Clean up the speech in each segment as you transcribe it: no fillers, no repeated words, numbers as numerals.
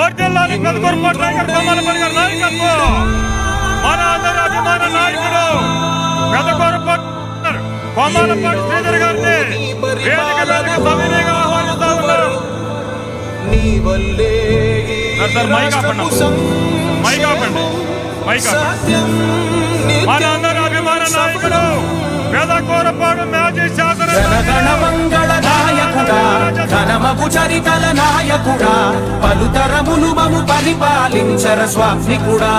ఓర్దిల్లాలి Pedakurapati tiger Kommalapati గారి నాయకత్వం మన అందరి అభిమాన నాయకుడు పెదకూరపాటి కొమ్మాలపాటి శ్రీధర్ గారిని వేదిక మీదకి సవినయంగా ఆహ్వానిస్తా ఉన్నారు. మన అందరి అభిమాన నాయకుడు పెదకూరపాటి మాజీ జనగణ మంగళ నాయకుడా ఘనమగు చరితల నాయకుడా పలుతరములు మము పరిపాలించర స్వామికుడా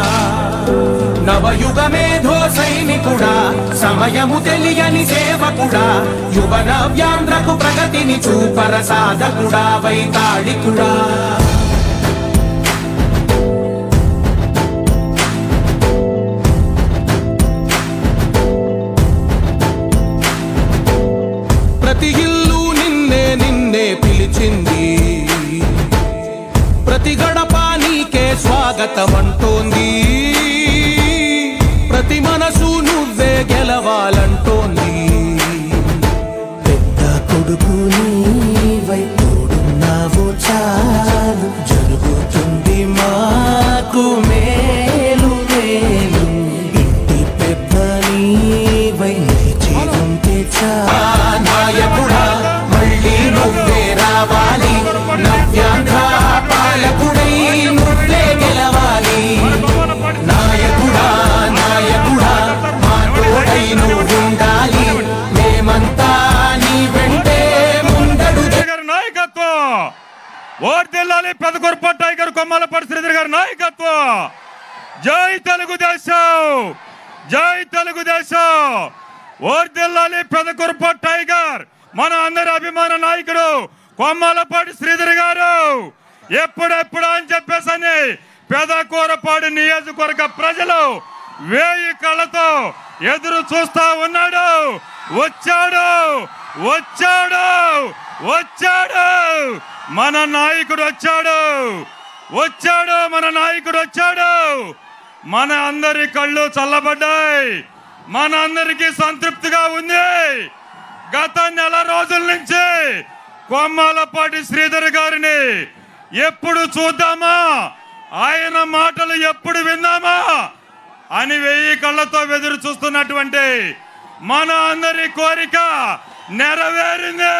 నవయుగ మేధో సైనికుడా సమయము తెలియని సేవకుడా యువ నవ్యాంధ్రకు ప్రగతిని చూపర సాధకుడా వైతాళికుడా ప్రతి ఇల్లు నిన్నే నిన్నే పిలిచింది ప్రతి గడప నీకే స్వాగతం అంటోంది ప్రతి మనసు నువ్వే గెలవాలంటోంది పెద్ద కొడుకు నీవై తోడున్నావు చాలు జరుగుతుంది మాకు మేలు మేలు ఇంటి పెద్ద నీవై నిలిచి ఉంటే చాలు నాయకుడా మళ్ళీ నువ్వే రావాలి నవ్యాంధ్ర పాలకుడై నువ్వే గెలవాలి నాయకుడా నాయకుడా మా తోడై నువ్వుండాలి మేమంతా నీ వెంటే ముందడు నాయకత్వం ఓర్దిల్లాలి పెదకూరపాటి టైగర్ కొమ్మాలపాటి శ్రీధర్ గారి నాయకత్వం జై తెలుగుదేశం జై తెలుగుదేశం ఓర్దిల్లాలి పెదకూరపాటి టైగర్ మన అందరి అభిమాన నాయకుడు కొమ్మాలపాటి శ్రీధర్ గారు ఎప్పుడెప్పుడు అని చెప్పేసని పెదకూరపాటి నియోజకవర్గ ప్రజలు 1000 కళ్ళతో ఎదురు చూస్తా ఉన్నాడు. వచ్చాడు వచ్చాడు వచ్చాడు మన నాయకుడు వచ్చాడు వచ్చాడు మన నాయకుడు వచ్చాడు. మన అందరి కళ్ళు చల్లబడ్డాయి, మన అందరికీ సంతృప్తిగా ఉంది. గత నెల రోజుల నుంచి కొమ్మాలపాటి శ్రీధర్ గారిని ఎప్పుడు చూద్దామా, ఆయన మాటలు ఎప్పుడు విందామా అని 1000 కళ్ళతో ఎదురు చూస్తున్నటువంటి మన అందరి కోరిక నెరవేరింది.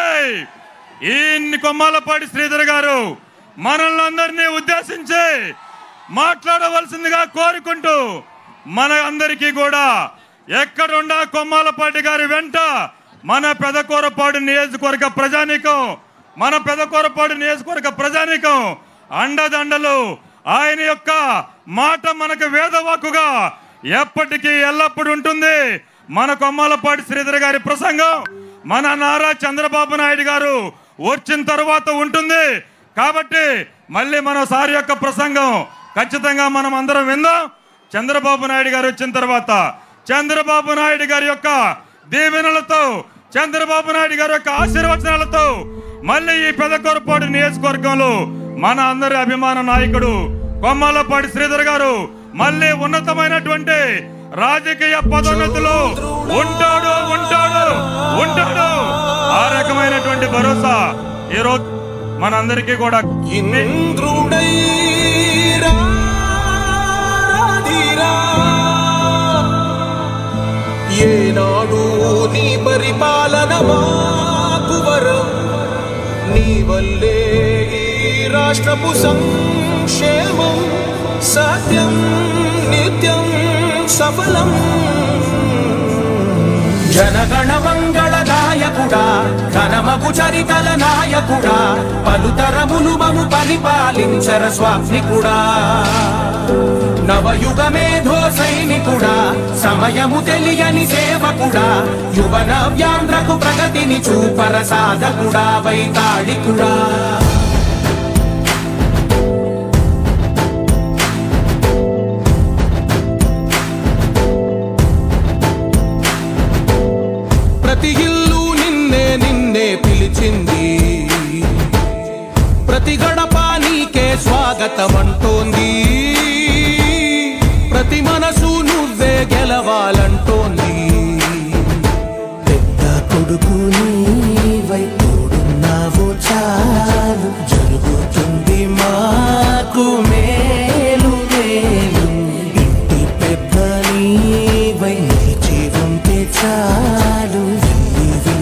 ఈ కొమ్మాలపాటి శ్రీధర్ గారు మనల్ని అందరినీ ఉద్దేశించి మాట్లాడవలసిందిగా కోరుకుంటూ మన అందరికీ కూడా ఎక్కడుండా కొమ్మాలపాటి గారి వెంట మన పెదకూరపాటి నియోజకవర్గ ప్రజానీకం, మన పెదకూరపాటి నియోజకవర్గ ప్రజానీకం అండదండలు, ఆయన యొక్క మాట మనకు వేదవాక్కుగా ఎప్పటికీ ఎల్లప్పుడూ ఉంటుంది. మన కొమ్మాలపాటి శ్రీధర్ గారి ప్రసంగం మన నారా చంద్రబాబు నాయుడు గారు వచ్చిన తర్వాత ఉంటుంది. కాబట్టి మళ్ళీ మనసారి యొక్క ప్రసంగం ఖచ్చితంగా మనం అందరం విందాం. చంద్రబాబు నాయుడు గారు వచ్చిన తర్వాత చంద్రబాబు నాయుడు గారి యొక్క దీవెనలతో, చంద్రబాబు నాయుడు గారి యొక్క ఆశీర్వచనాలతో మళ్ళీ ఈ పెదకూరపాటి నియోజకవర్గంలో మన అందరి అభిమాన నాయకుడు కొమ్మాలపాటి శ్రీధర్ గారు మళ్ళీ ఉన్నతమైనటువంటి రాజకీయ పదోన్నతిలో ఉంటాడు ఉంటాడు ఉంటాడు. ఆ రకమైనటువంటి భరోసా ఈరోజు మనందరికీ కూడా ఏనాడు నీ పరిపాలన మాకు వరం, నీ వల్లే ఈ రాష్ట్రపు సంక్షేమం సత్యం నిత్యం సఫలం. జనగణ మంగళ నాయకుడా ఘనమగు చరితల నాయకుడా పలుతరములు మము పరిపాలించర స్వామికుడా నవయుగ మేధో సైనికుడా సమయము తెలియని సేవకుడా యువ నవ్యాంధ్రకు ప్రగతిని చూపర సాధకుడా వైతాళికుడా ప్రతి ఇల్లు నిన్నే నిన్నే పిలిచింది ప్రతి గడప నీకే స్వాగతం అంటోంది ప్రతి మనసు నువ్వే గెలవాలంటోంది పెద్ద కొడుకు నీవై తోడున్నావు చాలు జరుగుతుంది మా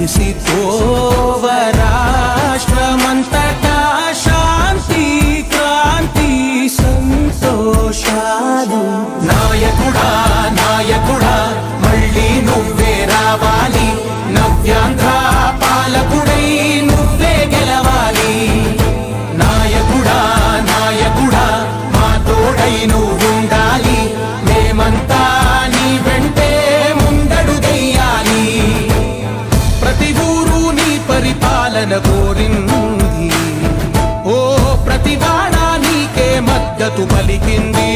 విరిసి తోవ రాష్ట్రమంతటా శాంతి క్రాంతి సంతోషాలు. నాయకుడా నాయకుడా మళ్ళీ నువ్వే రావాలి, నవ్యాంధ్ర పాలకుడై నువ్వే గెలవాలి. నాయకుడా నాయకుడా మా తోడై నువ్వుండాలి, మేమంతా నీ వెంటే ముందడుగెయ్యాలి. ప్రతి ఊరు నీ పరిపాలన కోరింది, ఓ ప్రతివాడ నీకే మద్దతు పలికింది.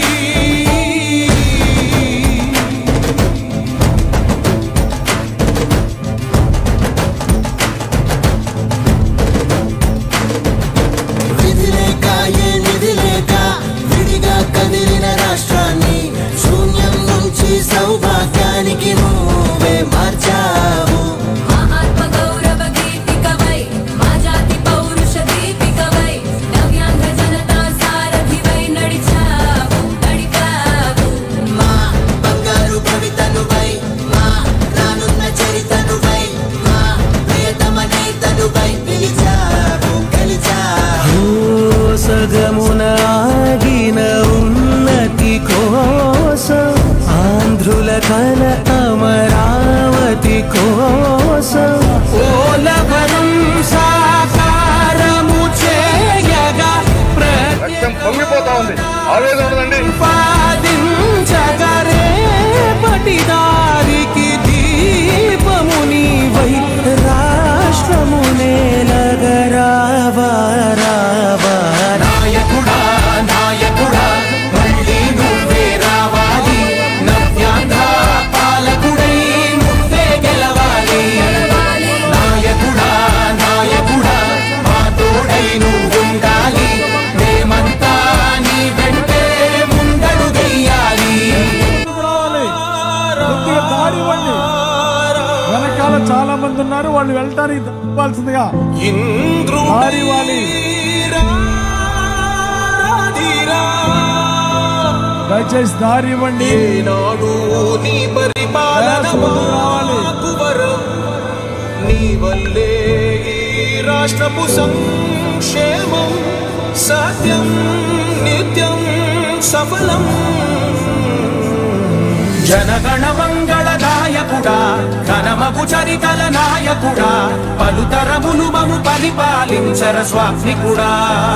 సౌభాగ్యానికి నువ్వే మార్చావు. ఆత్మ గౌరవ గీతికవై మా జాతి పౌరుష దీపికవై నవ్యాంధ్ర జనతా సారథివై నడిచావు నడిపావు. మా బంగారు భవితనువై మా రానున్న చరితనువై మా ప్రియతమ నేతనువై పిలిచావు గెలిచావు. సగమున ఆగిన ఉన్నతి కోసం ఆంధ్రుల కల అమరావతి కోసం ఓలవరం సాకారము చేయగా పొంగిపోతా ఉంది, ఆవేదన ఉందండి. పాదించగరే పటి దారికి దీపము నీవై రాష్ట్రమునే నగరావా రావా. నాయకుడా నాయకుడా మళ్ళీ నువ్వే రావాలి, నవ్యాంధ్ర పాలకుడై నువ్వే గెలవాలి. నాయకుడా నాయకుడా మా తోడై నువ్వుండాలి, మేమంతా నీ వెంటే ముందడుగెయ్యాలి. వెనకాల చాలా మంది ఉన్నారు, వాళ్ళు వెళ్ళటానికి తప్పాల్సిందిగా దయచేసి దారి ఇవ్వండి. నీ పరిపాలన రావాలి. నీ వల్లే ఈ రాష్ట్రపు సంక్షేమం సత్యం నిత్యం సఫలం. జనగణ మంగళ నాయకుడా ఘనమగు చరితల నాయకుడా పలుతరములు మము పరిపాలించర స్వామికుడా.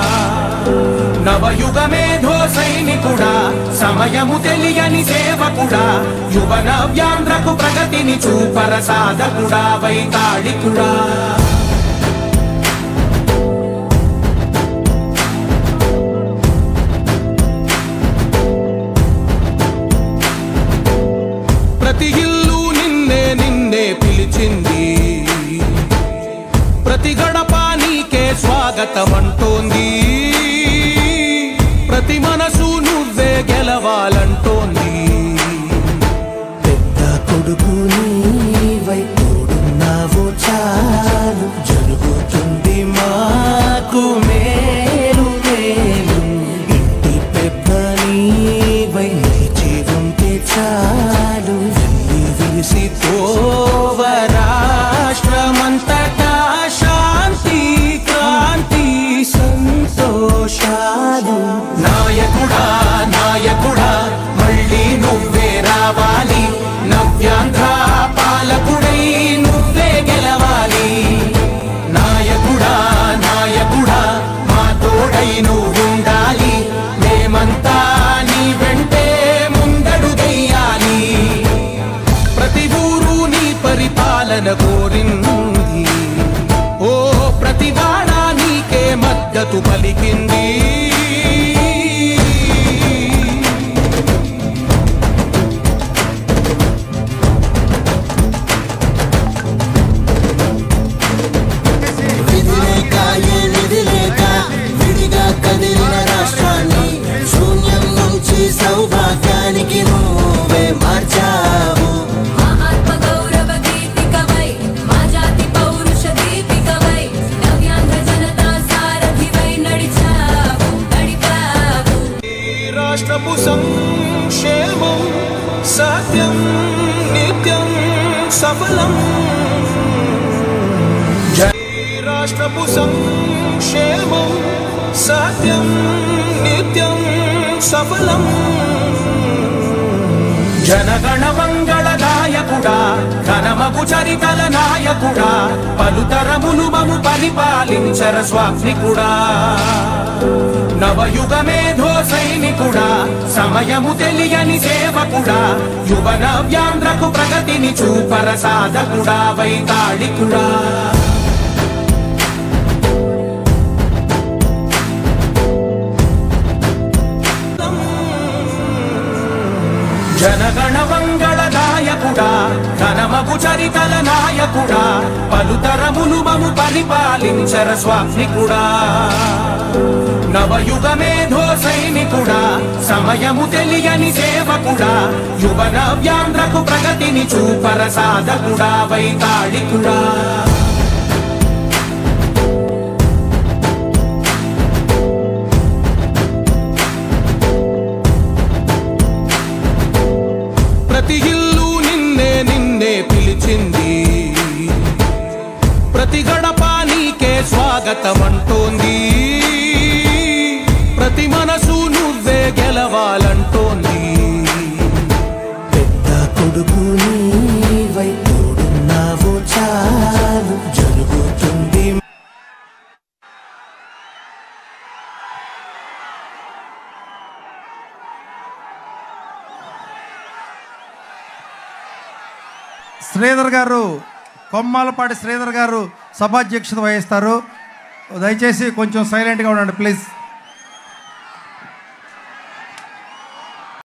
నవయుగ మేధో సైనికుడా సమయము తెలియని సేవకుడా యువ నవ్యాంధ్రకు ప్రగతిని చూపర సాధకుడా వైతాళికుడా. ప్రతి ఇల్లు నిన్నే నిన్నే పిలిచింది, ప్రతి గడప నీకే స్వాగతమంటోంది. ప్రతి మనసు నువ్వే గెలవాలంటోంది. పెద్ద కొడుకు నీవై తోడున్నావు చాలు, జరుగుతుంది మాకు మేలు మేలు. ఇంటి పెద్ద నీవై నిలిచి ఉంటే చాలు, వెళ్ళి విరిసి తోవ రాష్ట్రమంతటా శాంతి క్రాంతి సంతోషాలు. నాయకుడా నాయకుడా మళ్ళీ నువ్వే రావాలి, నవ్యాంధ్ర పాలకుడై నువ్వే గెలవాలి. నాయకుడా నాయకుడా మా తోడై నువ్వుండాలి, మేమంతా నీ వెంటే ముందడుగెయ్యాలి. ప్రతి ఊరు నీ పరిపాలన కోరింది, ఓ ప్రతివాడ నీకే మద్దతు పలికింది. విడిగా కదిలిన రాష్ట్రాన్ని శూన్యం నుంచి సౌభాగ్యానికి నువ్వే మార్చావు. ఆత్మ గౌరవ గీతికవై మా జాతి పౌరుష దీపికవై నవ్యాంధ్ర జనతా సారథివై నడిచావు. జనపు సంక్షేమం సత్యం నిత్యం సఫలం. జనగణ మంగళదాయకుడా ఘనమగు చరితల నాయకుడా పలుతరములు మము పరిపాలించర స్వామికుడా. నవయుగ మేధో సైనికుడా సమయము తెలియని సేవకుడా యువన వ్యాంధ్రకు ప్రగతిని చూపర సాధకుడా వైతాళికుడా. జనగణ మంగళదాయకుడా ఘనమగు చరితల నాయకుడా పలుతరములు మము పరిపాలించర స్వామికుడా. నవయుగ మేధో సైనికుడా సమయము తెలియని సేవకుడా యువన వ్యాంధ్రకు ప్రగతిని చూపర సాధకుడా వైతాళికుడా. ప్రతి ఇల్లు నిన్నే నిన్నే పిలిచింది ప్రతి గడప నీకే స్వాగతం అంటోంది. ప్రతి మనసు నువ్వే గెలవాలంటోంది. పెద్ద కొడుకు నీవై తోడున్నావు చాలు జరుగుతుంది. శ్రీధర్ గారు, కొమ్మాలపాటి శ్రీధర్ గారు సభాధ్యక్షత వహిస్తారు. దయచేసి కొంచెం సైలెంట్గా ఉండండి ప్లీజ్.